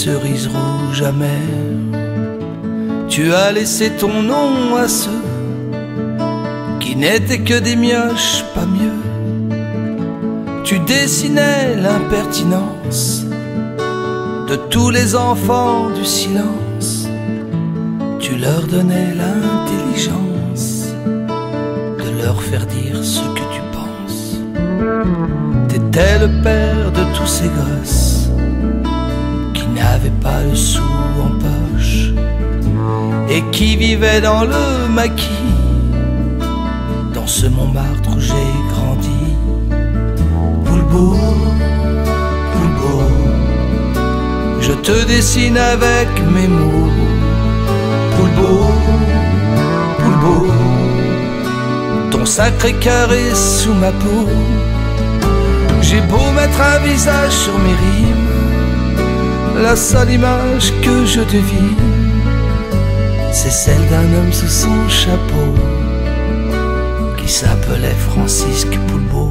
cerises rouges amères. Tu as laissé ton nom à ceux qui n'étaient que des mioches, pas mieux. Tu dessinais l'impertinence de tous les enfants du silence. Tu leur donnais l'intelligence de leur faire dire ce que tu penses. T'étais le père de tous ces gosses qui n'avaient pas le sou en poche et qui vivaient dans le maquis, dans ce Montmartre où j'ai grandi. Poulbeau, Poulbeau, je te dessine avec mes mots. Poulbeau, Poulbeau, ton sacré cœur est sous ma peau. J'ai beau mettre un visage sur mes rimes, la seule image que je devine, c'est celle d'un homme sous son chapeau qui s'appelait Francisque Poulbeau.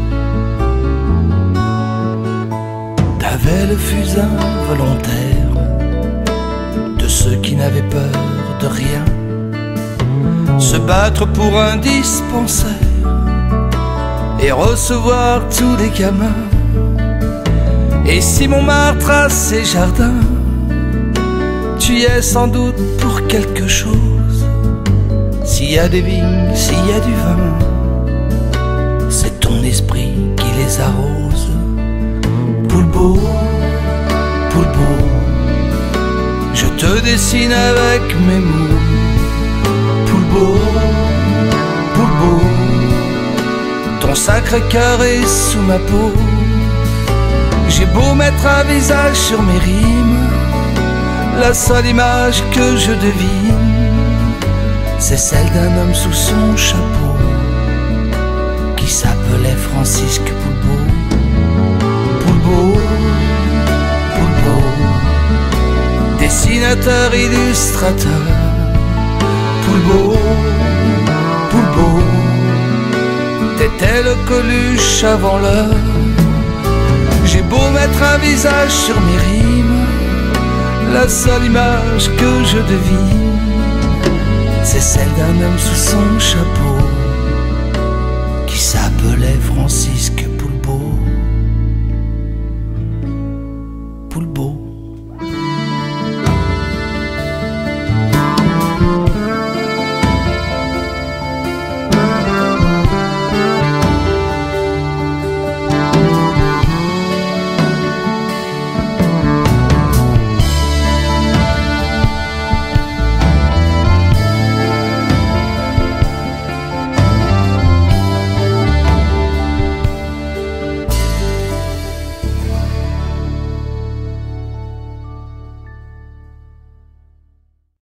T'avais le fusain volontaire de ceux qui n'avaient peur de rien, se battre pour un dispensaire et recevoir tous les gamins. Et si Montmartre a ses jardins, tu y es sans doute pour quelque chose. S'il y a des vignes, s'il y a du vin, c'est ton esprit qui les arrose. Poulbeau, Poulbeau, je te dessine avec mes mots. Poulbeau, Poulbeau, ton sacré cœur est sous ma peau. J'ai beau mettre un visage sur mes rimes, la seule image que je devine, c'est celle d'un homme sous son chapeau qui s'appelait Francisque Poulbeau. Poulbeau, Poulbeau, dessinateur, illustrateur. Poulbeau, Poulbeau, t'étais le Coluche avant l'heure. J'ai beau mettre un visage sur mes rimes, la seule image que je devine, c'est celle d'un homme sous son chapeau